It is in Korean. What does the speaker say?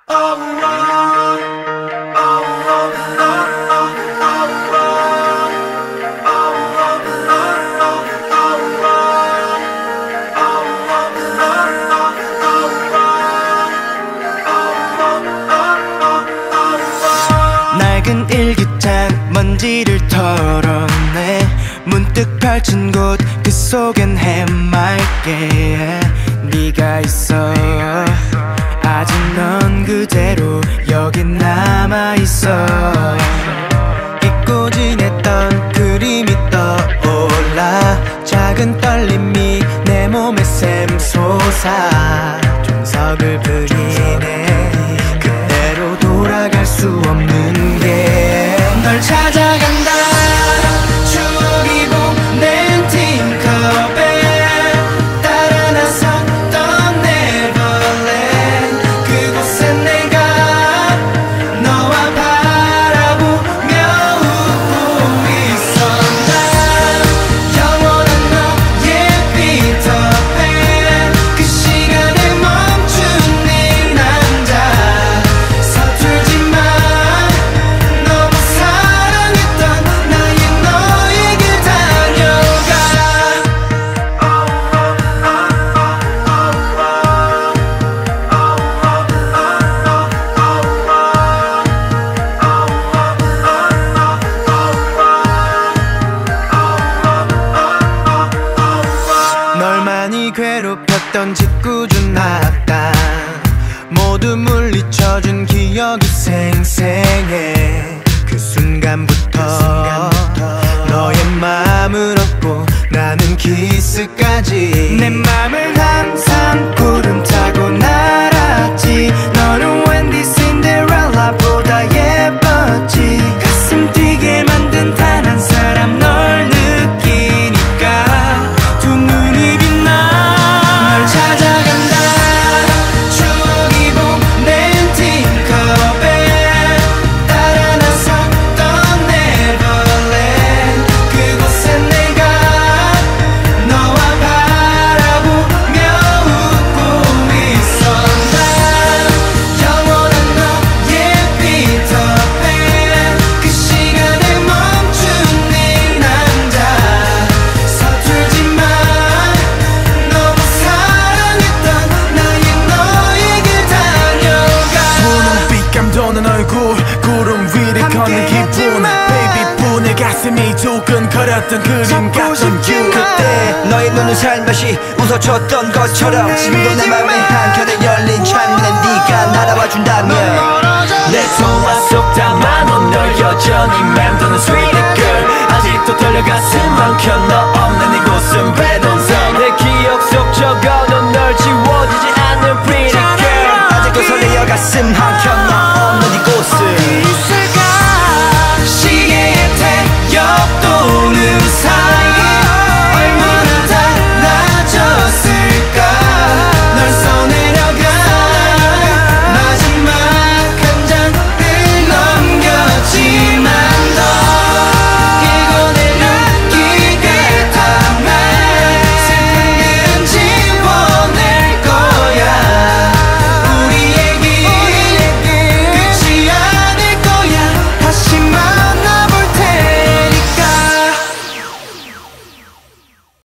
낡은 일기장 먼지를 털어내 문득 펼친 곳 그 속엔 해맑게 네가 있어. 아직 넌 그대로 여기 남아있어. 잊고 지냈던 그림이 떠올라 작은 떨림이 내 몸에 샘솟아 종석을 부리네. 그대로 돌아갈 수 없는 게 널 찾아간다. 추억이 보낸 틴컵에 따라 나섰던 네버랜드. 그곳에 내가 너와 바라보며 웃고 있었다. 영원한 너의 피터팬. 그 시간에 멈춘 네 남자. 서툴지만 너무 사랑했던 나의 너에게 달려가. 널 많이 괴롭혔던 짓궂은 악당 모두 물리쳐준 기억이 생생해. 그 순간부터 너의 마음을 얻고 나는 키스까지. 내 맘을 항상 구름 타고 날았지. 너는 웬디 신데렐라보다 예뻤지. 가슴 뛰게 만든 단 한 사람 널 느끼니까 두 눈이 빛나. 널 찾아간다. 추억이 보낸 틴컵에 따라 나섰던 네버랜드. 그곳에 내가 너와 바라보며 웃고 있었다. 영원한 너의 피터팬. 그 시간에 멈춘 네 남자. 서툴지만 너무 사랑했던 나의 너에게 달려가. 분홍빛 감도는 얼굴 구름 위를 걷는 기분. 베이비뿐 내 가슴이 두근거렸던 그림 같은 you. 그때 너의 눈은 살며시 웃어줬던 것처럼 지금도 내 맘의 한켠에 열린 창문에 네가 날아와 준다면 내 통화 속 담아놓은 널 여전히 맴도는 sweet girl. 아직도 떨려 가슴